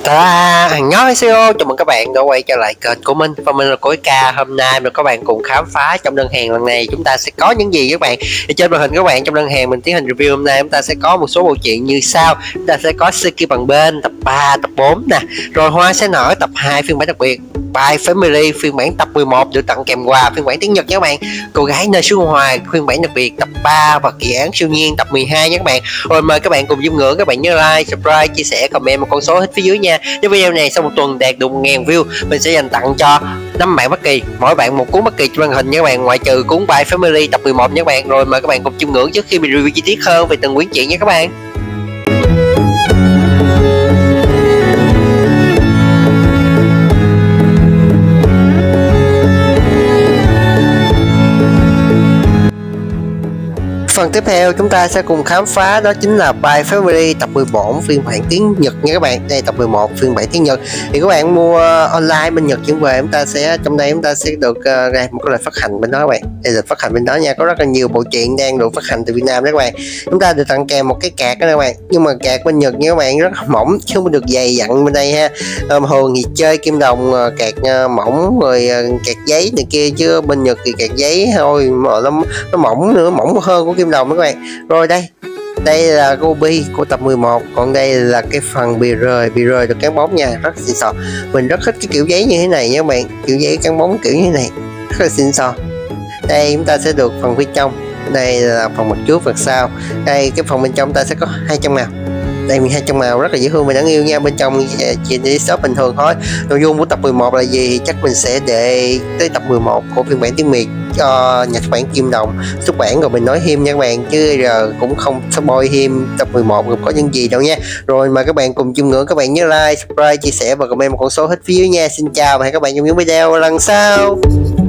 Annyeonghaseyo, chào mừng các bạn đã quay trở lại kênh của mình và mình là Cối Ca. Hôm nay mình các bạn cùng khám phá trong đơn hàng lần này chúng ta sẽ có những gì các bạn. Thì trên màn hình các bạn, trong đơn hàng mình tiến hành review hôm nay chúng ta sẽ có một số bộ truyện như sau. Chúng ta sẽ có Seki bằng bên tập 3, tập 4 nè, rồi Hoa sẽ nở tập 2 phiên bản đặc biệt, By Family phiên bản tập 11 được tặng kèm quà phiên bản tiếng Nhật nha các bạn, Cô gái nơi xứ Hoài phiên bản đặc biệt tập 3 và Kỳ án siêu nhiên tập 12 nha các bạn. Rồi mời các bạn cùng chiêm ngưỡng, các bạn nhớ like, subscribe, chia sẻ, comment một con số hết phía dưới nha. Nếu video này sau một tuần đạt được 1000 view, mình sẽ dành tặng cho 5 bạn bất kỳ, mỗi bạn một cuốn bất kỳ trên màn hình nha các bạn, ngoại trừ cuốn By Family tập 11 nha các bạn. Rồi mời các bạn cùng chiêm ngưỡng trước khi mình review chi tiết hơn về từng quyển truyện nha các bạn. Phần tiếp theo chúng ta sẽ cùng khám phá đó chính là By Family tập 14 phiên bản tiếng Nhật nha các bạn. Đây tập 11 phiên bản tiếng Nhật. Thì các bạn mua online bên Nhật chuyển về, chúng ta sẽ trong đây chúng ta sẽ được ra một cái lịch phát hành bên đó các bạn. Đây là phát hành bên đó nha, có rất là nhiều bộ truyện đang được phát hành từ Việt Nam đó các bạn. Chúng ta được tặng kèm một cái card đó các bạn. Nhưng mà card bên Nhật nha các bạn, rất là mỏng chứ không được dày dặn bên đây ha. Thường thì chơi kim đồng card mỏng rồi card giấy này kia, chứ bên Nhật thì card giấy thôi mà nó mỏng nữa, mỏng hơn của kim đồng đó các bạn. Rồi đây là Gobi của tập 11, còn đây là cái phần bì rời được cán bóng nha, rất xịn sò. Mình rất thích cái kiểu giấy như thế này nha các bạn, kiểu giấy cán bóng kiểu như thế này rất là xịn sò. Đây chúng ta sẽ được phần phía trong, đây là phần mặt trước và sau. Đây cái phần bên trong ta sẽ có 200 màu. Đây 200 màu rất là dễ thương và đáng yêu nha. Bên trong chỉ đi shop bình thường thôi. Nội dung của tập 11 là gì thì chắc mình sẽ để tới tập 11 của phiên bản tiếng Việt cho nhà xuất bản Kim Đồng xuất bản rồi mình nói thêm nha các bạn, chứ giờ cũng không spoil thêm tập 11 gồm có những gì đâu nha. Rồi mời các bạn cùng chiêm ngưỡng, các bạn nhớ like, subscribe, chia sẻ và comment một con số hết phía dưới nha. Xin chào và hẹn các bạn trong những video lần sau.